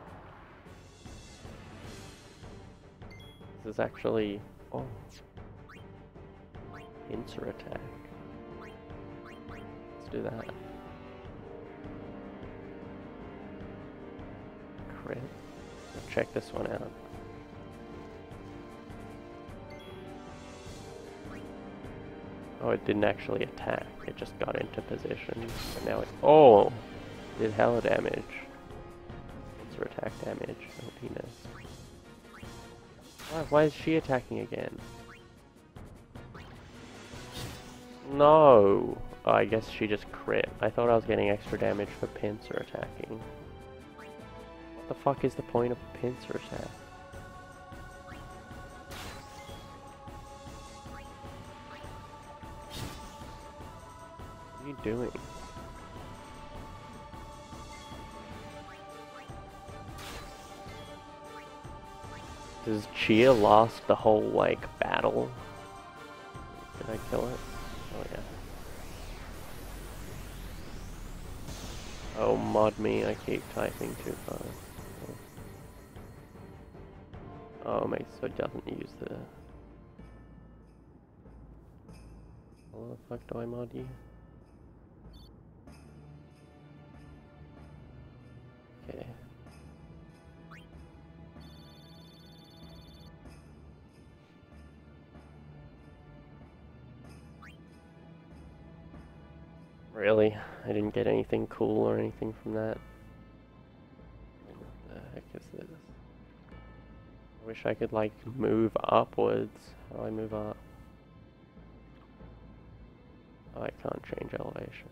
This is actually... oh. Pincer attack. Let's do that. Crit. Let's check this one out. Oh, it didn't actually attack. It just got into position. And now it... oh! Did hella damage. Pincer attack damage. Oh, penis. Why, why is she attacking again? No! Oh, I guess she just crit. I thought I was getting extra damage for pincer attacking. What the fuck is the point of a pincer attack? What are you doing? Does Chia last the whole, like, battle? Did I kill it? Oh, yeah. Oh, mod me, I keep typing too fast. Oh, makes so it doesn't use the... how the fuck do I mod you? Okay. Really? I didn't get anything cool or anything from that. What the heck is this? I wish I could, like, move upwards. How do I move up? Oh, I can't change elevation.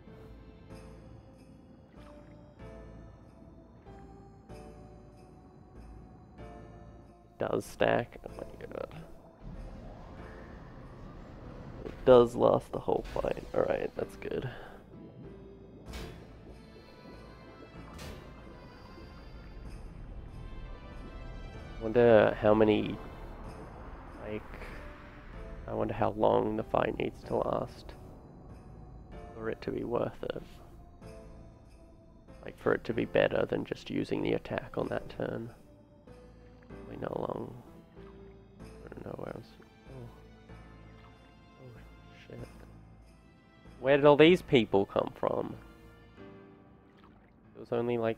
It does stack. Oh my god. It does last the whole fight. Alright, that's good. Wonder how many, like, I wonder how long the fight needs to last for it to be worth it. Like, for it to be better than just using the attack on that turn. We know long. I don't know where else. Oh. Oh shit. Where did all these people come from? It was only like...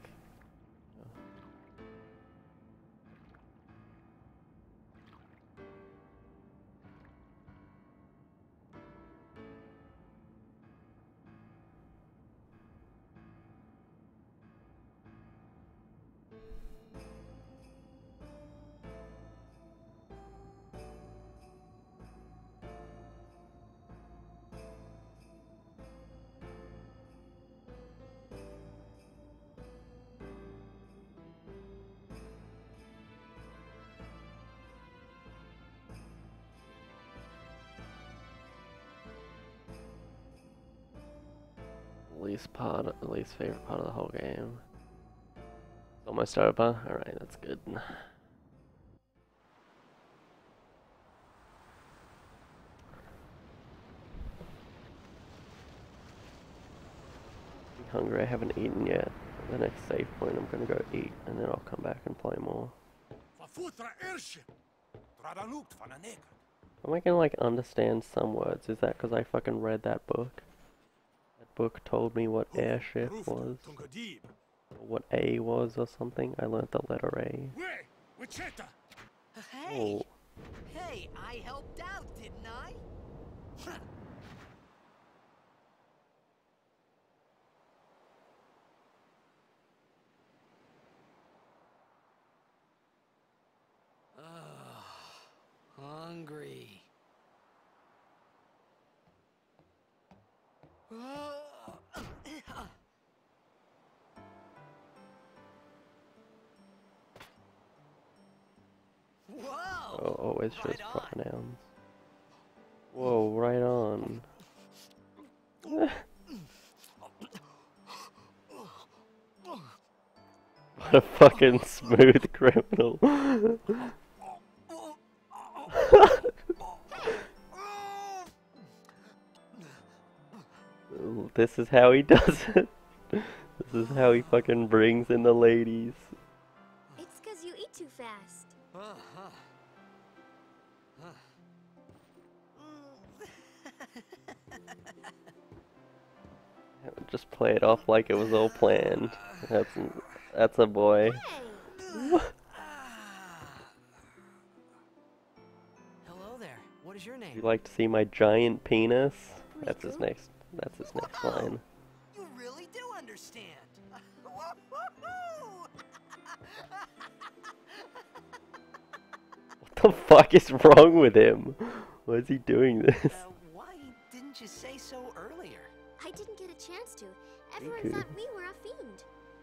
least part, the least favorite part of the whole game. It's almost over. Alright, that's good. I'm hungry, I haven't eaten yet. The next save point I'm gonna go eat and then I'll come back and play more. Am I gonna like understand some words? Is that because I fucking read that book? That book told me what airship was, or what A was or something. I learned the letter A. Hey! Oh. Hey, I helped out, didn't I? Ugh, hungry. Whoa! Oh, always shows Right on. proper nouns. Whoa, right on. What a fucking smooth criminal. This is how he does it. This is how he fucking brings in the ladies. It's because you eat too fast. Uh-huh. Just play it off like it was all planned. That's that's a boy. Hey! Hello there. What is your name? You like to see my giant penis? That's his Riku? next. That's his next line. You really do understand. What the fuck is wrong with him? Why is he doing this? Uh, why didn't you say so earlier? I didn't get a chance to. Everyone Riku. thought we were a fiend.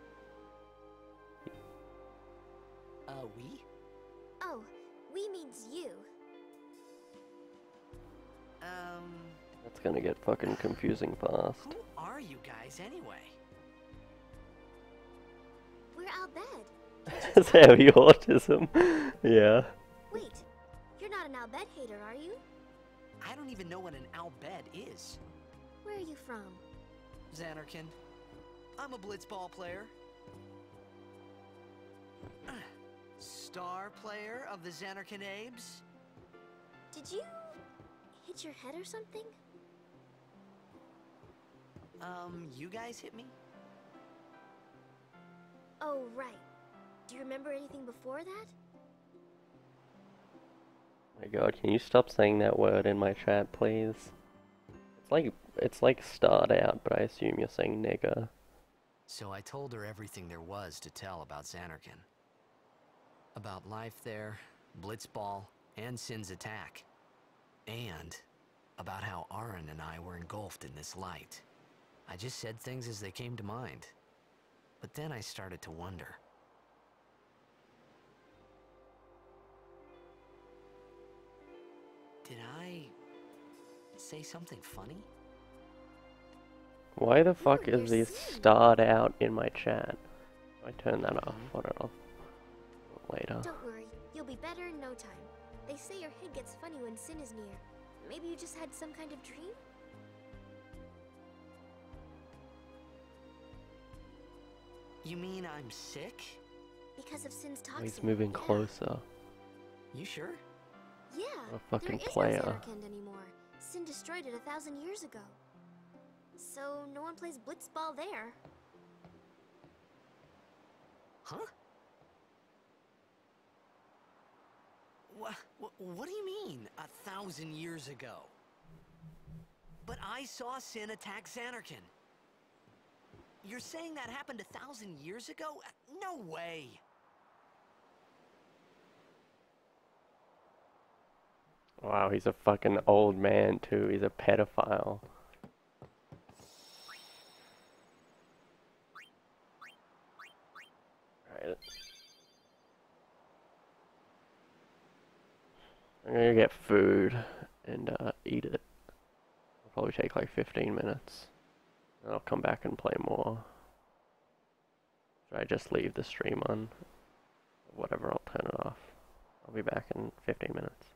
Uh, we? Oh, we means you. Um, That's gonna get fucking confusing fast. who are you guys anyway? We're Albed. That's heavy autism. Yeah. Wait, you're not an Albed hater, are you? I don't even know what an Albed is. Where are you from? Xanarkin. I'm a blitzball player. Star player of the Xanarkin Abes. Did you hit your head or something? Um, you guys hit me? Oh, right. Do you remember anything before that? My god, can you stop saying that word in my chat, please? It's like it's like start out, but I assume you're saying nigger. So I told her everything there was to tell about Xanarkin. About life there, Blitzball, and Sin's attack. And about how Aaron and I were engulfed in this light. I just said things as they came to mind. But then I started to wonder. Did I say something funny? Why the fuck You're is this Sin. starred out in my chat? I turn that off. Put it off later. Don't worry, you'll be better in no time. They say your head gets funny when Sin is near. Maybe you just had some kind of dream? You mean I'm sick? Because of Sin's toxin. He's moving yeah. closer. You sure? Yeah, What a fucking there is player. no Xanarkand anymore. Sin destroyed it a thousand years ago. So no one plays blitzball there. Huh? What, what, what do you mean, a thousand years ago? But I saw Sin attack Xanarkin. You're saying that happened a thousand years ago? No way! Wow, he's a fucking old man too. He's a pedophile. Right. I'm gonna get food and uh, eat it. It'll probably take like fifteen minutes. I'll come back and play more. Should I just leave the stream on? Whatever, I'll turn it off. I'll be back in fifteen minutes.